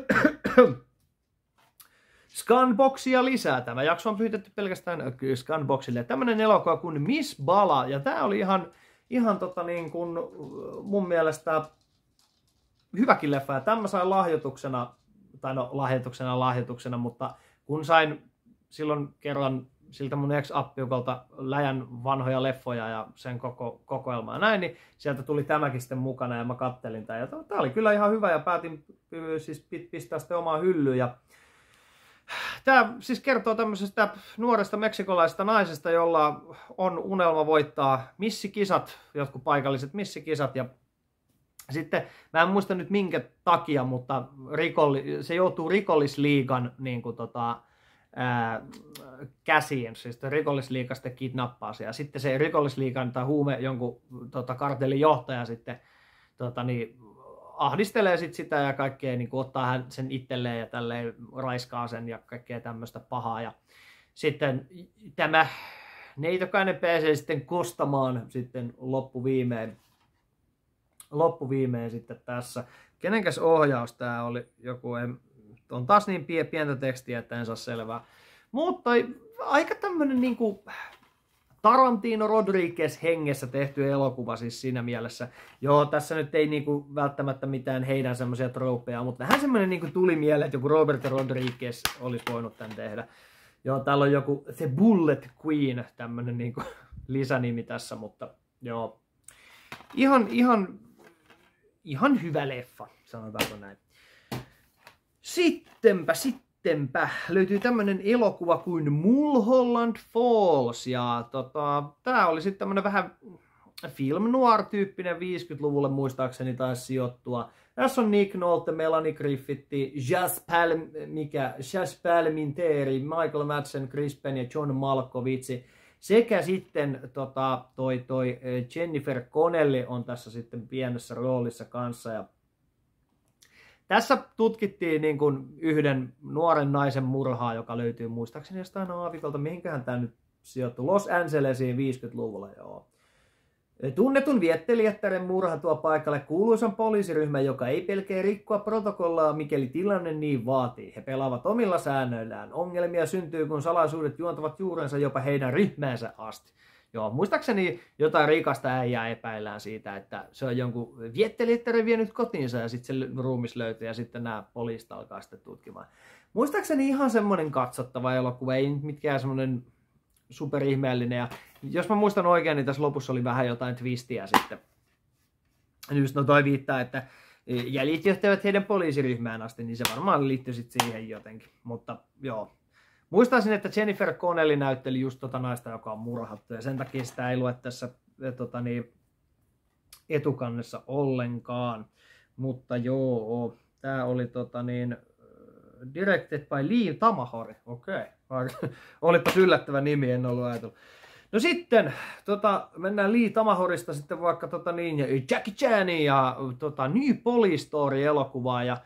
Scanboxia lisää. Tämä jakso on pyhitetty pelkästään Scanboxille. Tämmönen elokuva kuin Miss Bala. Ja tää oli ihan niin kuin mun mielestä hyväkin leffa. Ja tämä sain lahjoituksena, tai no lahjoituksena, mutta kun sain silloin kerran siltä mun ex-appiukolta läjän vanhoja leffoja ja sen koko kokoelmaa ja näin, niin sieltä tuli tämäkin sitten mukana ja mä kattelin tämän. Ja tää oli kyllä ihan hyvä ja päätin siis pistää sitten omaan hyllyyn. Ja tää siis kertoo tämmöisestä nuoresta meksikolaisesta naisesta, jolla on unelma voittaa missikisat, jotkut paikalliset missikisat, ja sitten, mä en muista nyt minkä takia, mutta se joutuu rikollisliigan niin kuin, käsiin, siis rikollisliiga sitten kidnappaa se, ja sitten se rikollisliigan tai jonkun kartellin johtaja sitten ahdistelee sitä ja kaikkea, niin kuin ottaa hän sen itselleen ja tälleen raiskaa sen ja kaikkea tämmöistä pahaa, ja sitten tämä neitokainen pääsee sitten kostamaan sitten loppuviimein sitten tässä. Kenenkäs ohjaus tää oli? Joku on taas niin pientä tekstiä, että en saa selvää. Mutta aika tämmönen niinku Tarantino Rodriguez hengessä tehty elokuva siis siinä mielessä. Joo, tässä nyt ei niinku välttämättä mitään heidän semmoisia trooppeja, mutta vähän semmoinen niinku tuli mieleen, että joku Robert Rodriguez olisi voinut tän tehdä. Joo, täällä on joku The Bullet Queen, tämmönen niinku lisänimi tässä, mutta joo. Ihan hyvä leffa, sanotaanko näin. Sittenpä löytyy tämmönen elokuva kuin Mulholland Falls, ja tää oli sitten tämmönen vähän film noir-tyyppinen 50-luvulle muistaakseni taisi sijoittua. Tässä on Nick Nolte, Melanie Griffith, Jazz Palminteri, Michael Madsen, Chris Penn ja John Malkovich. Sekä sitten toi Jennifer Connelly on tässä sitten pienessä roolissa kanssa. Ja tässä tutkittiin niin kuin yhden nuoren naisen murhaa, joka löytyy muistaakseni jostain aavikolta. Mihinkähän tämä nyt sijoittui? Los Angelesiin 50-luvulla, joo. Tunnetun viettelijättären murha tuo paikalle kuuluisan poliisiryhmän, joka ei pelkää rikkoa protokollaa, mikäli tilanne niin vaatii. He pelaavat omilla säännöillään. Ongelmia syntyy, kun salaisuudet juontavat juurensa jopa heidän ryhmäänsä asti. Joo, muistaakseni jotain rikasta äijää epäillään siitä, että se on jonkun viettelijättären vienyt kotiinsa ja sitten se ruumis löytyy ja sitten nämä poliisit alkaa sitten tutkimaan. Muistaakseni ihan semmoinen katsottava elokuva, ei mitkään semmoinen superihmeellinen. Ja jos mä muistan oikein, niin tässä lopussa oli vähän jotain twistiä sitten. Just no toi viittaa, että jäljet johtavat heidän poliisiryhmään asti, niin se varmaan liittyy sitten siihen jotenkin. Mutta joo. Muistaisin, että Jennifer Connelly näytteli just tota naista, joka on murhattu. Ja sen takia sitä ei lue tässä etukannessa ollenkaan. Mutta joo, tää oli directed by Lee Tamahori. Okei. Olipas yllättävä nimi, en ollut ajatellut. No sitten mennään Lee Tamahorista sitten vaikka ja Jackie Chanin ja New Police Story -elokuvaa. Ja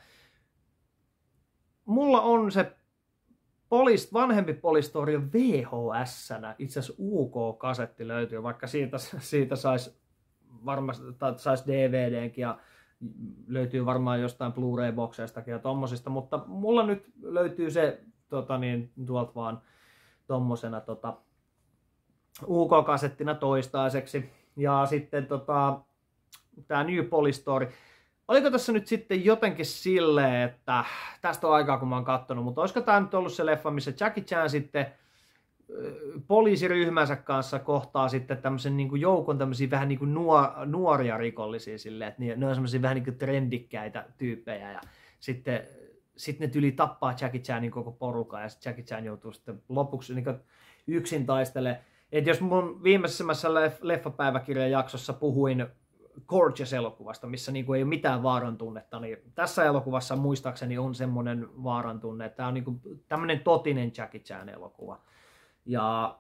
mulla on se vanhempi Police Story VHS-nä. Itse asiassa UK-kasetti löytyy, vaikka siitä saisi varmasti sais DVDnkin ja löytyy varmaan jostain Blu-ray-bokseistakin ja tommosista, mutta mulla nyt löytyy se tuolta vaan tommosena UK-kasettina toistaiseksi. Ja sitten tää New Police Story. Oliko tässä nyt sitten jotenkin silleen, että tästä on aikaa kun mä oon kattonut, mutta olisiko tää nyt ollut se leffa, missä Jackie Chan sitten poliisiryhmänsä kanssa kohtaa sitten tämmöisen niin kuin joukon tämmöisiä vähän niin kuin nuoria rikollisia silleen, että ne on semmoisia vähän niin kuin trendikkäitä tyyppejä ja sitten ne tyli tappaa Jackie Chanin koko porukan ja sitten Jackie Chan joutuu sitten lopuksi niin kuin yksin taistelemaan. Et jos mun viimeisimmässä leffapäiväkirjan jaksossa puhuin Gorgeous-elokuvasta, missä niin kuin ei ole mitään vaaran tunnetta, niin tässä elokuvassa muistaakseni on semmoinen vaaran tunne, että tämä on niin kuin tämmöinen totinen Jackie Chan-elokuva. Ja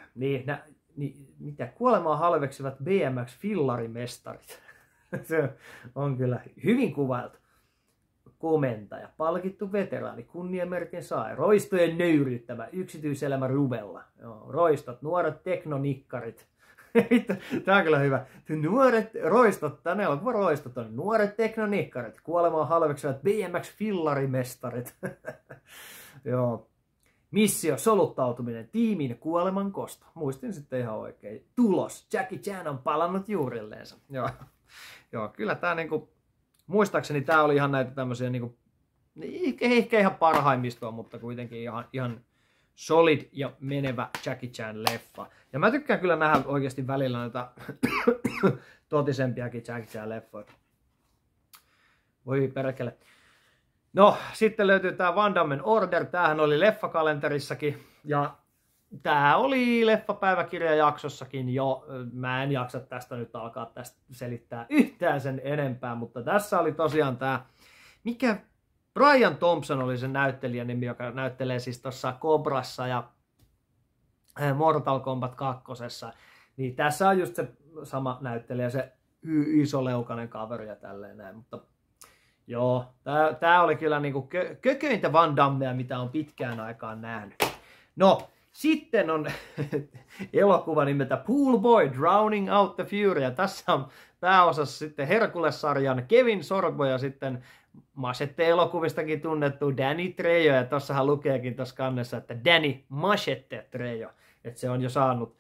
mitä kuolemaa halveksivat BMX-fillarimestarit. Se on kyllä hyvin kuvailtu. Komentaja, palkittu veteraani, kunniamerkin saa, roistojen nöyryyttävä, yksityiselämä rubella. Joo, roistot, nuoret teknonikkarit. Tää on kyllä hyvä. Nuoret roistot, tänne on roistot on nuoret teknonikkarit, kuolemaa halveksivat BMX-fillarimestarit. Joo. Missio, soluttautuminen, tiimin kuoleman kosto. Muistin sitten ihan oikein. Tulos, Jackie Chan on palannut juurilleensa. Joo, kyllä tää niinku, muistaakseni tää oli ihan näitä tämmöisiä niinku, ehkä ihan parhaimmistoa, mutta kuitenkin ihan solid ja menevä Jackie Chan leffa. Ja mä tykkään kyllä nähdä oikeasti välillä näitä totisempiakin Jackie Chan leffoja. Voi perkele. No, sitten löytyy tää Van Dammen Order. Tämähän oli leffakalenterissakin. Ja tää oli leffapäiväkirjajaksossakin jo. Mä en jaksa tästä nyt alkaa tästä selittää yhtään sen enempää. Mutta tässä oli tosiaan tää, mikä Brian Thompson oli sen näyttelijän nimi, joka näyttelee siis tuossa Cobrassa ja Mortal Kombat 2. Niin tässä on just se sama näyttelijä, se isoleukainen kaveri ja tälleen näin. Mutta joo, tää oli kyllä niinku kököintä Van Dammea, mitä on pitkään aikaan nähnyt. No, sitten on elokuva nimeltä Pool Boy Drowning Out the Fury. Ja tässä on pääosassa sitten Hercules-sarjan Kevin Sorbo ja sitten Machete-elokuvistakin tunnettu Danny Trejo. Ja tossahan lukeekin tuossa kannessa, että Danny Machete Trejo. Että se on jo saanut,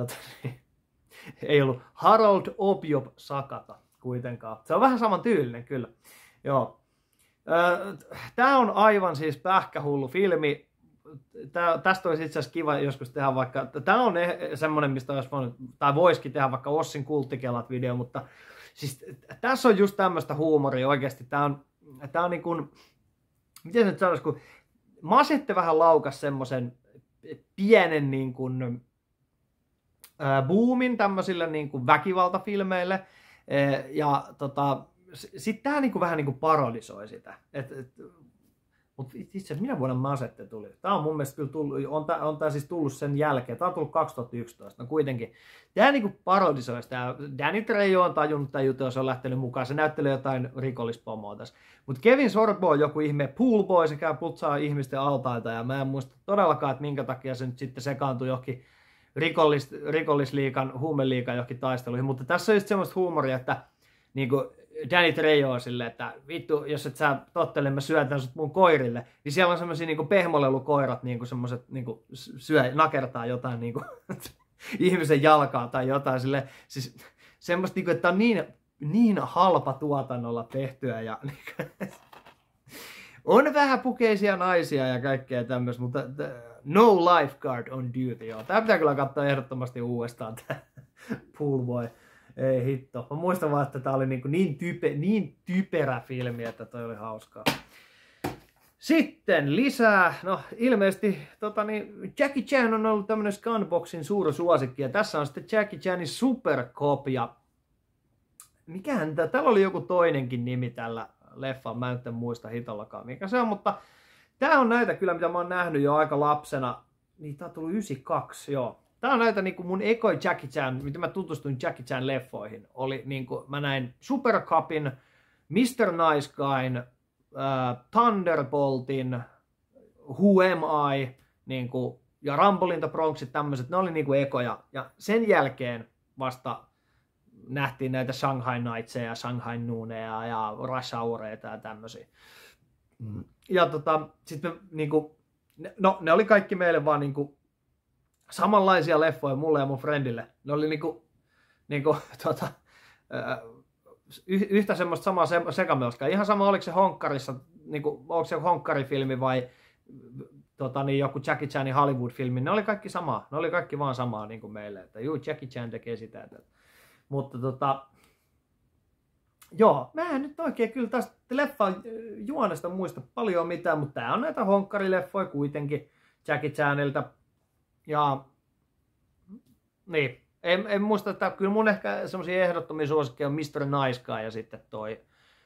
ei ollut Harold Objob Sakata kuitenkaan. Se on vähän saman tyylinen kyllä. Joo. Tää on aivan siis pähkähullu filmi. Tästä olisi itse asiassa kiva joskus tehdä vaikka, tämä on semmoinen, mistä olisi voinut, tai voisikin tehdä vaikka Ossin kulttikelat video, mutta siis tässä on just tämmöistä huumoria oikeasti. Tämä on niin kuin, miten se nyt sanoisi, kun Machete vähän laukas semmoisen pienen niin kuin boomin tämmöisille niin kuin väkivaltafilmeille, ja sitten tämä niin kuin vähän niin kuin parodisoi sitä. Mutta itse asiassa minä vuonna Machete tuli? Tämä on mun mielestä kyllä tullut, on tämä siis tullut sen jälkeen. Tämä on tullut 2011, no kuitenkin. Tämä niinku parodisoi sitä. Danny Trejo on tajunnut tämän jutun, se on lähtenyt mukaan. Se näyttelee jotain rikollispomoa tässä. Mutta Kevin Sorbo on joku ihme pool boy, se käy putsaa ihmisten altaita. Ja mä en muista todellakaan, että minkä takia se nyt sitten sekaantui johonkin rikollisliikan, huumeliikan johonkin taisteluihin, mutta tässä on just semmoista huumoria, että niinku Danny Trejo on silleen, että vittu, jos et sä tottele, mä syötän sut mun koirille, niin siellä on semmosia niinku pehmolelukoirat, niinku semmoset niinku nakertaa jotain niinku ihmisen jalkaa tai jotain silleen, siis semmoista niinku, että on niin halpa tuotannolla tehtyä ja on vähän pukeisia naisia ja kaikkea tämmöistä, mutta no lifeguard on duty, joo. Tää pitää kyllä katsoa ehdottomasti uudestaan, tää Pool Boy. Ei hitto. Mä muistan vaan, että tää oli niin typerä filmi, että toi oli hauskaa. Sitten lisää, no ilmeisesti Jackie Chan on ollut tämmönen Scanboxin suuri suosikki, ja tässä on sitten Jackie Chanin Super Cop, ja mikähän täällä oli joku toinenkin nimi tällä leffalla, mä en muista hitollakaan mikä se on, mutta tää on näitä kyllä, mitä mä oon nähnyt jo aika lapsena, niin tää on tullut 92, joo. Tää on näitä niinku mun ekoi Jackie Chan, mitä mä tutustuin Jackie Chan leffoihin, oli niinku, mä näin Super Cupin, Mr. Nice Guyn, Thunderboltin, Who Am I, niinku, ja Rumble in the Bronxit, tämmöset, ne oli niinku ekoja, ja sen jälkeen vasta nähtiin näitä Shanghai Knightsia ja Shanghai Nooneja ja Rush Houreita ja tämmösiä. Ja sitten niinku, no ne oli kaikki meille vaan niinku samanlaisia leffoja mulle ja mun friendille. Ne oli yhtä semmoista samaa sekamelskaa. Ihan sama oliko se honkkarissa, niinku, onko se honkkarifilmi vai joku Jackie Chanin Hollywood-filmi. Ne oli kaikki samaa. Ne oli kaikki vaan samaa niinku meille. Että juu, Jackie Chan tekee sitä. Mutta joo, mä en nyt oikein kyllä tästä leffan juonesta muista paljon mitään, mutta tää on näitä honkkarileffoja kuitenkin Jackie Chanilta. Ja niin, en muista, että kyllä mun ehkä semmosia ehdottomia suosikkeja on Mr. Nice Guy ja sitten toi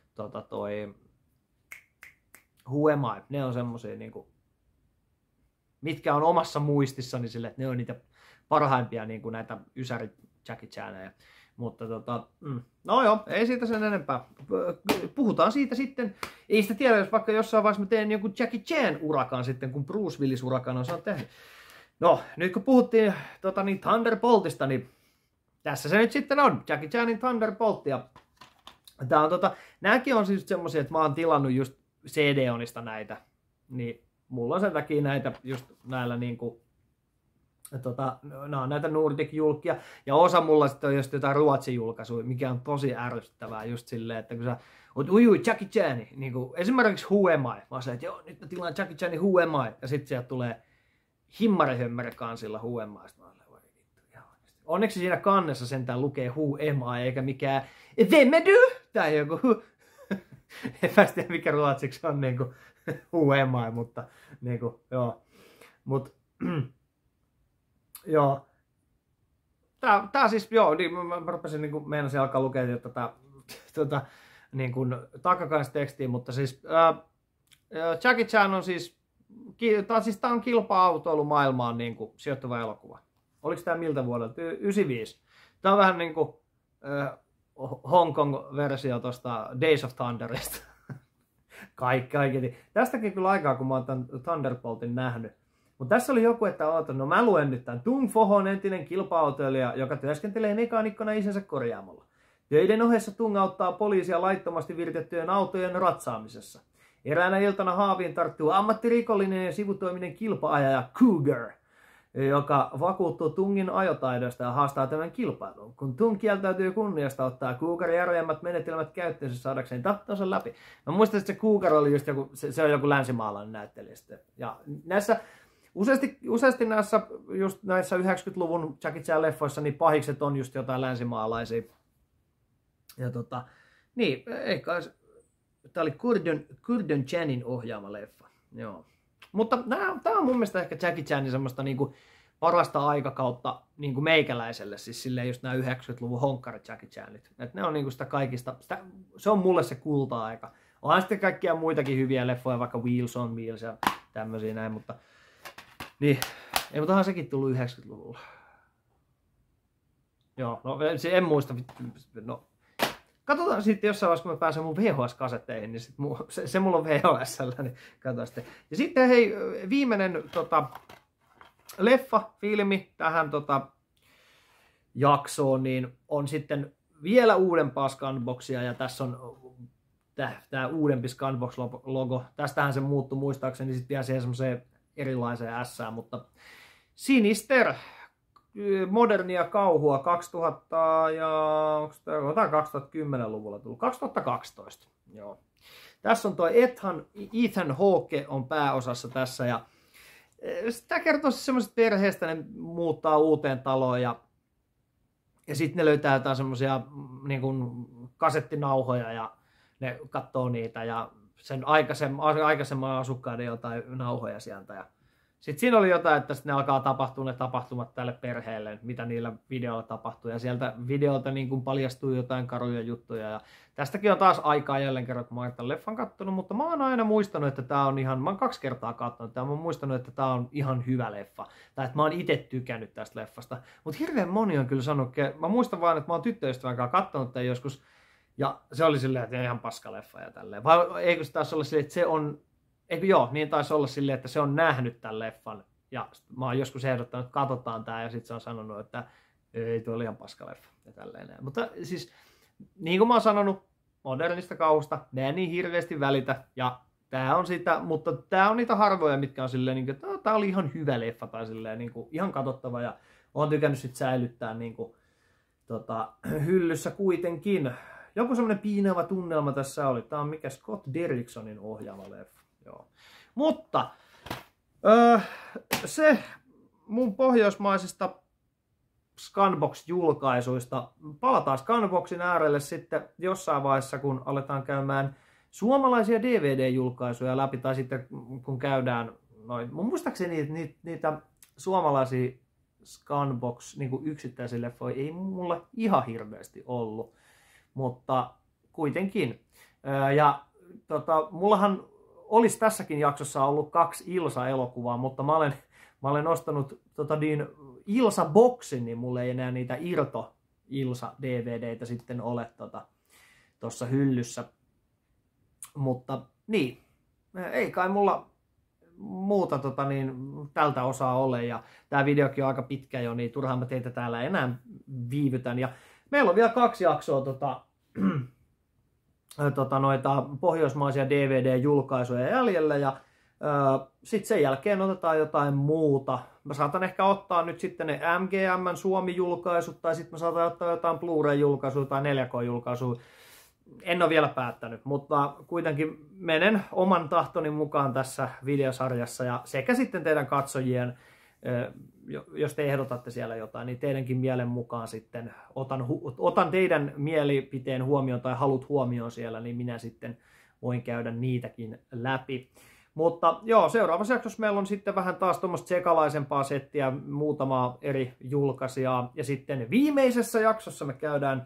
Who Am I? Ne on semmosia niinku, mitkä on omassa muistissani sille, että ne on niitä parhaimpia niinku näitä ysäri Jackie Chaneja. Mutta no joo, ei siitä sen enempää. Puhutaan siitä sitten. Ei sitä tiedä, jos vaikka jossain vaiheessa mä teen joku Jackie Chan urakan sitten, kun Bruce Willis urakan on saanut tehnyt. No, nyt kun puhuttiin Thunderboltista, niin tässä se nyt sitten on. Jackie Chanin Thunderbolt. Ja tää on nääkin on siis semmosia, että mä oon tilannut just CD-onista näitä. Niin mulla on sen takia näitä just näillä niinku näitä Nordic-julkia, ja osa mulla sitten on just jotain Ruotsin julkaisuja, mikä on tosi ärsyttävää just silleen, että kun sä oot Jackie Chan, niin kuin esimerkiksi Who Am I, mä sanoin, että joo, nyt mä tilaan Jackie Chanin Who Am I, ja sitten sieltä tulee himmarihömmärä kansilla Who Am I, sitten mä olen, onneksi siinä kannessa sentään lukee Who Am I, eikä mikään Vem är du? Tai joku, en mä tiedä mikä ruotsiksi on niinku Who Am I, mutta niinku, joo, joo. Tää siis, joo, niin mä rupesin niinku meinasin alkaa lukea niin takakaistekstiä, mutta siis Jackie Chan on siis tää on kilpa-autoilu maailmaan niinku sijoittuva elokuva. Oliko tää miltä vuodelta? 95. Tää on vähän niinku Hong Kong-versio tosta Days of Thunderista. Kaikki. Tästäkin kyllä aikaa, kun mä oon tän Thunderboltin nähnyt. Mutta tässä oli joku, että no mä luen nyt tämän. Tung Fo on entinen kilpa-autoilija, joka työskentelee mekaanikkona isänsä korjaamolla. Töiden ohessa Tung auttaa poliisia laittomasti viritettyjen autojen ratsaamisessa. Eräänä iltana haaviin tarttuu ammattirikollinen ja sivutoiminen kilpa-ajaja Cougar, joka vakuuttuu Tungin ajotaidoista ja haastaa tämän kilpailun. Kun Tung kieltäytyy kunniasta, ottaa Cougar järjemmät menetelmät käyttöönsä saadakseen tahtonsa läpi. Mä muistan, että se Cougar oli just joku, se on joku länsimaalainen näyttelijä. Ja näissä useasti näissä 90-luvun Jackie Chan leffoissa niin pahikset on just jotain länsimaalaisia. Ja niin, eikä tää oli Gordon Chanin ohjaama leffa. Joo. Mutta tää on mun mielestä ehkä Jackie Chanin semmoista niinku parasta aikakautta niinku meikäläiselle, siis silleen just nää 90-luvun honkkarit Jackie Chanit. Et ne on niinku sitä kaikista, se on mulle se kulta-aika. Onhan sitten kaikkia muitakin hyviä leffoja, vaikka Wheels on Wheels ja tämmösiä näin, mutta niin, ei, mutta onhan sekin tullut 90-luvulla. Joo, no en muista, no katsotaan sitten jossain vaiheessa, kun mä pääsen mun VHS-kasetteihin, niin sit se mulla on VHS:llä, niin katsotaan sitten. Ja sitten hei, viimeinen leffa-filmi tähän jaksoon, niin on sitten vielä uudempaa scanboxia, ja tässä on tämä uudempi Scanbox-logo. Tästähän se muuttui muistaakseni sitten vielä siihen semmoiseen erilaiseen ässään, mutta Sinister, modernia kauhua 2000 ja 2010-luvulla tullut, 2012, joo. Tässä on tuo Ethan Hawke on pääosassa tässä, ja tämä kertoo siis semmoisesta perheestä, ne muuttaa uuteen taloon, ja sitten ne löytää jotain semmoisia niin kuin kasettinauhoja, ja ne katsoo niitä, ja sen aikaisemman asukkaiden jotain nauhoja sieltä, ja sitten siinä oli jotain, että sitten ne alkaa tapahtua ne tapahtumat tälle perheelle, mitä niillä videoilla tapahtuu. Ja sieltä videolta niin kuin paljastuu jotain karuja juttuja. Ja tästäkin on taas aikaa jälleen kerran, kun mä oon tämän leffan kattonut. Mutta mä oon aina muistanut, että tää on ihan, mä oon 2 kertaa katsonut, ja mä oon muistanut, että tää on ihan hyvä leffa. Tai että mä oon itse tykännyt tästä leffasta. Mutta hirveän moni on kyllä sanonut, mä muistan vaan, että mä oon tyttöystävän kanssa katsonut tämän joskus. Ja se oli silleen, että ihan paska leffa ja tälleen. Vai eikö se taas olla silleen, että se on... Eikö joo, niin taisi olla silleen, että se on nähnyt tämän leffan. Ja mä oon joskus ehdottanut, että katsotaan tää, ja sitten se on sanonut, että ei, tuo oli ihan paska leffa. Ja tälleen. Mutta siis, niin kuin mä oon sanonut, modernista kauhusta, mä en niin hirveästi välitä. Ja tää on sitä, mutta tää on niitä harvoja, mitkä on silleen, niin kuin, että tää oli ihan hyvä leffa, tai silleen, niin kuin, ihan katsottava. Ja oon tykännyt sit säilyttää niin kuin, hyllyssä kuitenkin. Joku semmonen piinaava tunnelma tässä oli. Tää on mikä Scott Derricksonin ohjaama leffa. Joo. Mutta se mun pohjoismaisista Scanbox-julkaisuista. Palataan Scanboxin äärelle sitten jossain vaiheessa, kun aletaan käymään suomalaisia DVD-julkaisuja läpi, tai sitten kun käydään noin. Mun muistaakseni niitä suomalaisia Scanbox niin yksittäisiä leffoja ei mulla ihan hirveästi ollut, mutta kuitenkin. Ja mullahan olisi tässäkin jaksossa ollut 2 Ilsa-elokuvaa, mutta mä olen ostanut Ilsa-boksin, niin mulla ei enää niitä Ilsa-DVDitä sitten ole tuossa hyllyssä. Mutta niin, ei kai mulla muuta tältä osaa ole, ja tää videokin on aika pitkä jo, niin turhaan mä teitä täällä enää viivytän. Ja meillä on vielä 2 jaksoa noita pohjoismaisia DVD-julkaisuja jäljellä, ja sitten sen jälkeen otetaan jotain muuta. Mä saatan ehkä ottaa nyt sitten ne MGM:n Suomi-julkaisut, tai sitten mä saatan ottaa jotain Blu-ray-julkaisuja tai 4K-julkaisuja. En ole vielä päättänyt, mutta kuitenkin menen oman tahtoni mukaan tässä videosarjassa, ja sekä sitten teidän katsojien, jos te ehdotatte siellä jotain, niin teidänkin mielen mukaan sitten otan teidän mielipiteen huomioon tai halut huomioon siellä, niin minä sitten voin käydä niitäkin läpi. Mutta joo, seuraavassa jaksossa meillä on sitten vähän taas tuommoista sekalaisempaa settiä, muutamaa eri julkaisijaa, ja sitten viimeisessä jaksossa me käydään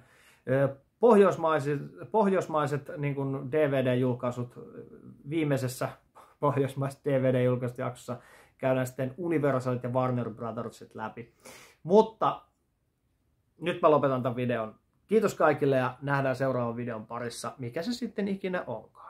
pohjoismaiset niin kuin DVD-julkaisut, viimeisessä pohjoismaiset DVD-julkaisut jaksossa käydään sitten Universalit ja Warner Brothersit läpi. Mutta nyt mä lopetan tämän videon. Kiitos kaikille ja nähdään seuraavan videon parissa, mikä se sitten ikinä onkaan.